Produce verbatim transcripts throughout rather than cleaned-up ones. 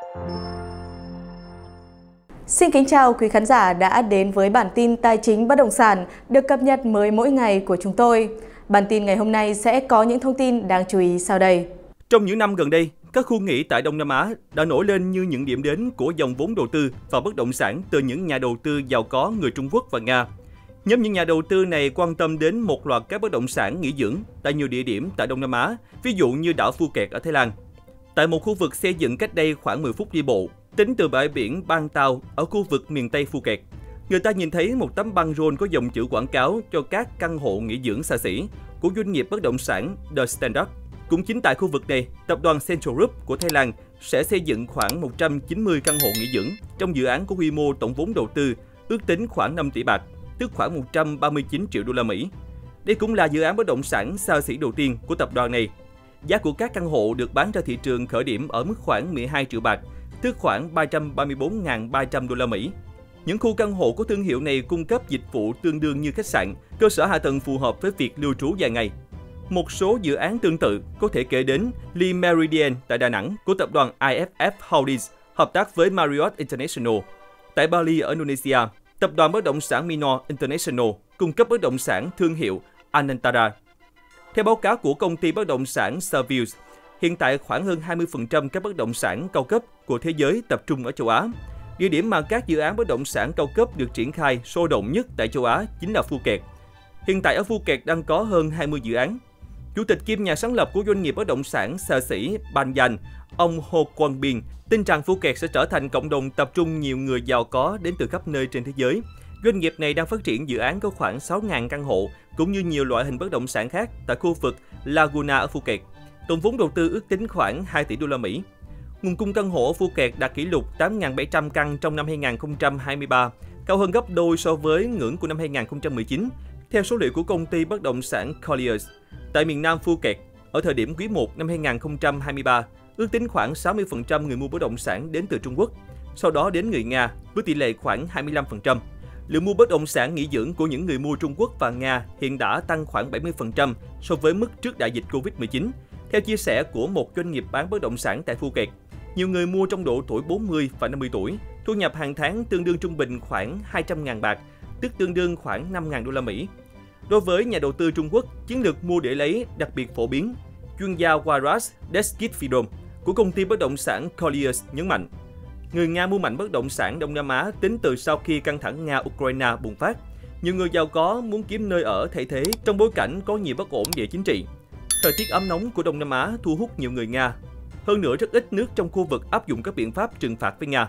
Xin kính chào quý khán giả đã đến với bản tin tài chính bất động sản được cập nhật mới mỗi ngày của chúng tôi. Bản tin ngày hôm nay sẽ có những thông tin đáng chú ý sau đây. Trong những năm gần đây, các khu nghỉ tại Đông Nam Á đã nổi lên như những điểm đến của dòng vốn đầu tư vào bất động sản từ những nhà đầu tư giàu có người Trung Quốc và Nga. Nhóm những nhà đầu tư này quan tâm đến một loạt các bất động sản nghỉ dưỡng tại nhiều địa điểm tại Đông Nam Á, ví dụ như đảo Phuket ở Thái Lan. Tại một khu vực xây dựng cách đây khoảng mười phút đi bộ, tính từ bãi biển Bang Tao ở khu vực miền Tây Phuket, người ta nhìn thấy một tấm băng rôn có dòng chữ quảng cáo cho các căn hộ nghỉ dưỡng xa xỉ của doanh nghiệp bất động sản The Standard. Cũng chính tại khu vực này, tập đoàn Central Group của Thái Lan sẽ xây dựng khoảng một trăm chín mươi căn hộ nghỉ dưỡng trong dự án có quy mô tổng vốn đầu tư ước tính khoảng năm tỷ bạc, tức khoảng một trăm ba mươi chín triệu đô la Mỹ. Đây cũng là dự án bất động sản xa xỉ đầu tiên của tập đoàn này. Giá của các căn hộ được bán ra thị trường khởi điểm ở mức khoảng mười hai triệu bạc, tức khoảng ba trăm ba mươi bốn nghìn ba trăm đô la Mỹ. Những khu căn hộ của thương hiệu này cung cấp dịch vụ tương đương như khách sạn, cơ sở hạ tầng phù hợp với việc lưu trú dài ngày. Một số dự án tương tự có thể kể đến Le Méridien tại Đà Nẵng của tập đoàn I F F Holdings hợp tác với Marriott International. Tại Bali ở Indonesia, tập đoàn bất động sản Minor International cung cấp bất động sản thương hiệu Anantara. Theo báo cáo của công ty bất động sản Savills, hiện tại khoảng hơn hai mươi phần trăm các bất động sản cao cấp của thế giới tập trung ở châu Á. Địa điểm mà các dự án bất động sản cao cấp được triển khai sôi động nhất tại châu Á chính là Phuket. Hiện tại ở Phuket đang có hơn hai mươi dự án. Chủ tịch kiêm nhà sáng lập của doanh nghiệp bất động sản xa xỉ Banyan, ông Ho Kwon Bin, tin rằng Phuket sẽ trở thành cộng đồng tập trung nhiều người giàu có đến từ khắp nơi trên thế giới. Doanh nghiệp này đang phát triển dự án có khoảng sáu nghìn căn hộ, cũng như nhiều loại hình bất động sản khác tại khu vực Laguna ở Phuket. Tổng vốn đầu tư ước tính khoảng hai tỷ đô la Mỹ. Nguồn cung căn hộ ở Phuket đạt kỷ lục tám nghìn bảy trăm căn trong năm hai nghìn không trăm hai mươi ba, cao hơn gấp đôi so với ngưỡng của năm hai nghìn không trăm mười chín, theo số liệu của công ty bất động sản Colliers. Tại miền Nam Phuket, ở thời điểm quý một năm hai nghìn không trăm hai mươi ba, ước tính khoảng sáu mươi phần trăm người mua bất động sản đến từ Trung Quốc, sau đó đến người Nga với tỷ lệ khoảng hai mươi lăm phần trăm. Lượng mua bất động sản nghỉ dưỡng của những người mua Trung Quốc và Nga hiện đã tăng khoảng bảy mươi phần trăm so với mức trước đại dịch Covid mười chín. Theo chia sẻ của một doanh nghiệp bán bất động sản tại Phuket, nhiều người mua trong độ tuổi bốn mươi và năm mươi tuổi, thu nhập hàng tháng tương đương trung bình khoảng hai trăm nghìn bạc, tức tương đương khoảng năm nghìn đô la Mỹ. Đối với nhà đầu tư Trung Quốc, chiến lược mua để lấy đặc biệt phổ biến. Chuyên gia Waras Deskitfidom của công ty bất động sản Colliers nhấn mạnh, người Nga mua mạnh bất động sản Đông Nam Á tính từ sau khi căng thẳng Nga-Ukraine bùng phát. Nhiều người giàu có muốn kiếm nơi ở thay thế trong bối cảnh có nhiều bất ổn địa chính trị. Thời tiết ấm nóng của Đông Nam Á thu hút nhiều người Nga. Hơn nữa, rất ít nước trong khu vực áp dụng các biện pháp trừng phạt với Nga.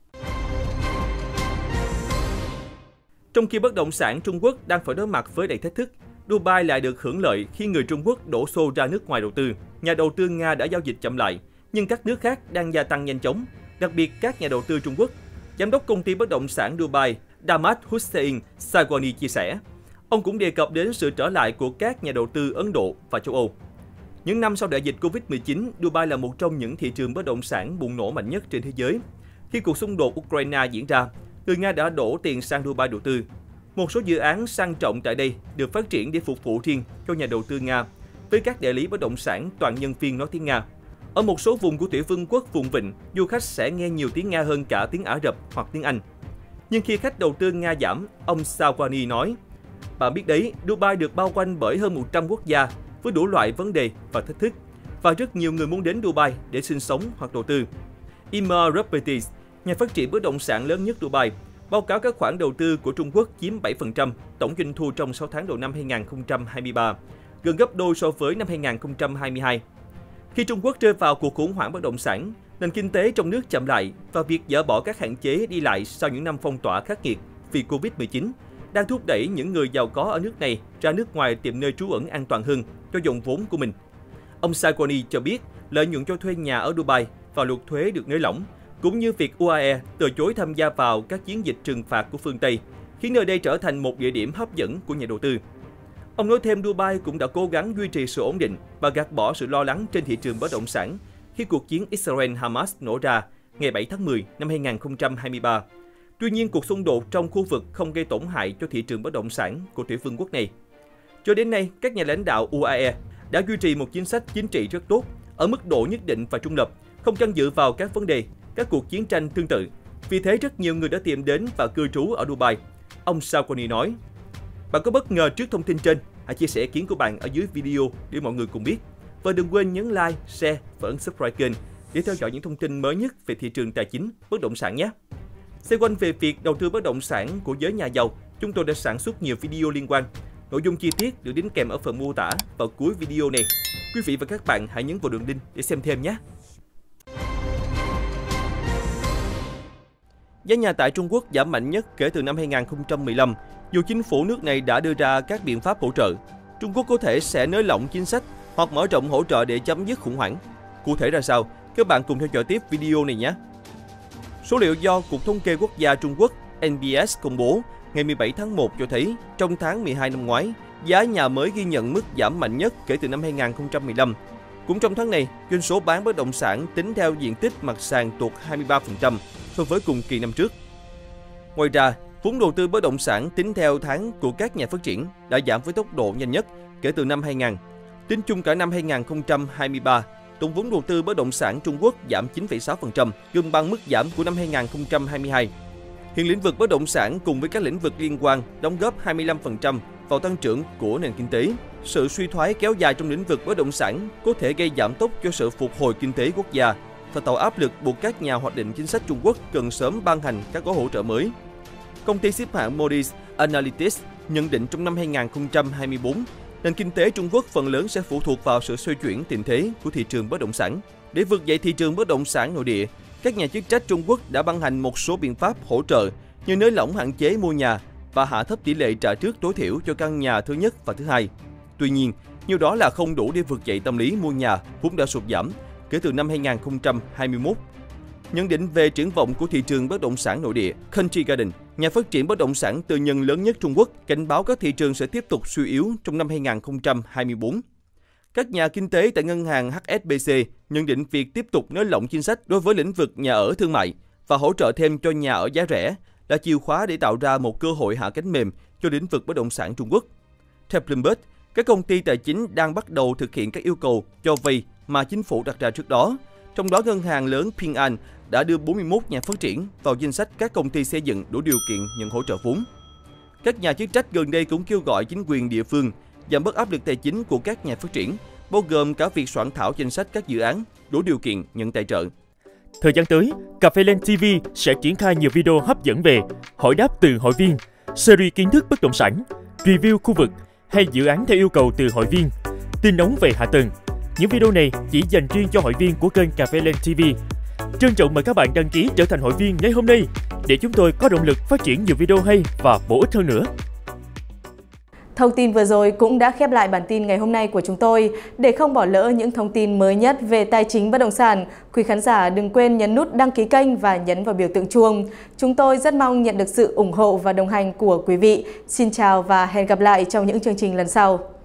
Trong khi bất động sản Trung Quốc đang phải đối mặt với đầy thách thức, Dubai lại được hưởng lợi khi người Trung Quốc đổ xô ra nước ngoài đầu tư. Nhà đầu tư Nga đã giao dịch chậm lại, nhưng các nước khác đang gia tăng nhanh chóng, đặc biệt các nhà đầu tư Trung Quốc. Giám đốc công ty bất động sản Dubai, Damat Hussein Saguani chia sẻ. Ông cũng đề cập đến sự trở lại của các nhà đầu tư Ấn Độ và châu Âu. Những năm sau đại dịch Covid mười chín, Dubai là một trong những thị trường bất động sản bùng nổ mạnh nhất trên thế giới. Khi cuộc xung đột Ukraine diễn ra, người Nga đã đổ tiền sang Dubai đầu tư. Một số dự án sang trọng tại đây được phát triển để phục vụ riêng cho nhà đầu tư Nga, với các đại lý bất động sản toàn nhân viên nói tiếng Nga. Ở một số vùng của Thủy Vương quốc vùng vịnh, du khách sẽ nghe nhiều tiếng Nga hơn cả tiếng Ả Rập hoặc tiếng Anh. Nhưng khi khách đầu tư Nga giảm, ông Sawani nói, bạn biết đấy, Dubai được bao quanh bởi hơn một trăm quốc gia với đủ loại vấn đề và thách thức, và rất nhiều người muốn đến Dubai để sinh sống hoặc đầu tư. Imer Properties, nhà phát triển bất động sản lớn nhất Dubai, báo cáo các khoản đầu tư của Trung Quốc chiếm bảy phần trăm tổng doanh thu trong sáu tháng đầu năm hai nghìn không trăm hai mươi ba, gần gấp đôi so với năm hai nghìn không trăm hai mươi hai. Khi Trung Quốc rơi vào cuộc khủng hoảng bất động sản, nền kinh tế trong nước chậm lại và việc dỡ bỏ các hạn chế đi lại sau những năm phong tỏa khắc nghiệt vì Covid mười chín đang thúc đẩy những người giàu có ở nước này ra nước ngoài tìm nơi trú ẩn an toàn hơn cho dòng vốn của mình. Ông Saguani cho biết lợi nhuận cho thuê nhà ở Dubai và luật thuế được nới lỏng, cũng như việc u a e từ chối tham gia vào các chiến dịch trừng phạt của phương Tây, khiến nơi đây trở thành một địa điểm hấp dẫn của nhà đầu tư. Ông nói thêm Dubai cũng đã cố gắng duy trì sự ổn định và gạt bỏ sự lo lắng trên thị trường bất động sản khi cuộc chiến Israel-Hamas nổ ra ngày bảy tháng mười năm hai nghìn không trăm hai mươi ba. Tuy nhiên, cuộc xung đột trong khu vực không gây tổn hại cho thị trường bất động sản của Thủy Vương quốc này. Cho đến nay, các nhà lãnh đạo u a e đã duy trì một chính sách chính trị rất tốt, ở mức độ nhất định và trung lập, không can dự vào các vấn đề, các cuộc chiến tranh tương tự. Vì thế rất nhiều người đã tìm đến và cư trú ở Dubai. Ông Sawkoni nói, bạn có bất ngờ trước thông tin trên? Hãy chia sẻ ý kiến của bạn ở dưới video để mọi người cùng biết. Và đừng quên nhấn like, share và ấn subscribe kênh để theo dõi những thông tin mới nhất về thị trường tài chính, bất động sản nhé. Xoay quanh về việc đầu tư bất động sản của giới nhà giàu, chúng tôi đã sản xuất nhiều video liên quan. Nội dung chi tiết được đính kèm ở phần mô tả vào cuối video này. Quý vị và các bạn hãy nhấn vào đường link để xem thêm nhé. Giá nhà tại Trung Quốc giảm mạnh nhất kể từ năm hai nghìn không trăm mười lăm, dù chính phủ nước này đã đưa ra các biện pháp hỗ trợ. Trung Quốc có thể sẽ nới lỏng chính sách hoặc mở rộng hỗ trợ để chấm dứt khủng hoảng. Cụ thể ra sao? Các bạn cùng theo dõi tiếp video này nhé. Số liệu do Cục Thống kê Quốc gia Trung Quốc N B S công bố ngày mười bảy tháng một cho thấy trong tháng mười hai năm ngoái, giá nhà mới ghi nhận mức giảm mạnh nhất kể từ năm hai nghìn không trăm mười lăm. Cũng trong tháng này, doanh số bán bất động sản tính theo diện tích mặt sàn tụt hai mươi ba phần trăm so với cùng kỳ năm trước. Ngoài ra, vốn đầu tư bất động sản tính theo tháng của các nhà phát triển đã giảm với tốc độ nhanh nhất kể từ năm hai nghìn. Tính chung cả năm hai nghìn không trăm hai mươi ba, tổng vốn đầu tư bất động sản Trung Quốc giảm chín phẩy sáu phần trăm, gần bằng mức giảm của năm hai nghìn không trăm hai mươi hai. Hiện lĩnh vực bất động sản cùng với các lĩnh vực liên quan đóng góp hai mươi lăm phần trăm vào tăng trưởng của nền kinh tế. Sự suy thoái kéo dài trong lĩnh vực bất động sản có thể gây giảm tốc cho sự phục hồi kinh tế quốc gia và tạo áp lực buộc các nhà hoạch định chính sách Trung Quốc cần sớm ban hành các gói hỗ trợ mới. Công ty xếp hạng Moody's Analytics nhận định trong năm hai nghìn không trăm hai mươi tư, nền kinh tế Trung Quốc phần lớn sẽ phụ thuộc vào sự xoay chuyển tình thế của thị trường bất động sản. Để vực dậy thị trường bất động sản nội địa, các nhà chức trách Trung Quốc đã ban hành một số biện pháp hỗ trợ như nới lỏng hạn chế mua nhà và hạ thấp tỷ lệ trả trước tối thiểu cho căn nhà thứ nhất và thứ hai. Tuy nhiên, nhiều đó là không đủ để vực dậy tâm lý mua nhà vốn đã sụt giảm kể từ năm hai nghìn không trăm hai mươi mốt. Nhận định về triển vọng của thị trường bất động sản nội địa, Country Garden, nhà phát triển bất động sản tư nhân lớn nhất Trung Quốc, cảnh báo các thị trường sẽ tiếp tục suy yếu trong năm hai nghìn không trăm hai mươi tư. Các nhà kinh tế tại ngân hàng H S B C nhận định việc tiếp tục nới lỏng chính sách đối với lĩnh vực nhà ở thương mại và hỗ trợ thêm cho nhà ở giá rẻ là chìa khóa để tạo ra một cơ hội hạ cánh mềm cho lĩnh vực bất động sản Trung Quốc. Theo Bloomberg, các công ty tài chính đang bắt đầu thực hiện các yêu cầu cho vay mà chính phủ đặt ra trước đó. Trong đó, ngân hàng lớn Ping An đã đưa bốn mươi mốt nhà phát triển vào danh sách các công ty xây dựng đủ điều kiện nhận hỗ trợ vốn. Các nhà chức trách gần đây cũng kêu gọi chính quyền địa phương giảm bớt áp lực tài chính của các nhà phát triển, bao gồm cả việc soạn thảo danh sách các dự án đủ điều kiện nhận tài trợ. Thời gian tới, Cà phê Land ti vi sẽ triển khai nhiều video hấp dẫn về hỏi đáp từ hội viên, series kiến thức bất động sản, review khu vực hay dự án theo yêu cầu từ hội viên, tin nóng về hạ tầng. Những video này chỉ dành riêng cho hội viên của kênh Cà phê Land ti vi. Trân trọng mời các bạn đăng ký trở thành hội viên ngay hôm nay để chúng tôi có động lực phát triển nhiều video hay và bổ ích hơn nữa. Thông tin vừa rồi cũng đã khép lại bản tin ngày hôm nay của chúng tôi. Để không bỏ lỡ những thông tin mới nhất về tài chính bất động sản, quý khán giả đừng quên nhấn nút đăng ký kênh và nhấn vào biểu tượng chuông. Chúng tôi rất mong nhận được sự ủng hộ và đồng hành của quý vị. Xin chào và hẹn gặp lại trong những chương trình lần sau.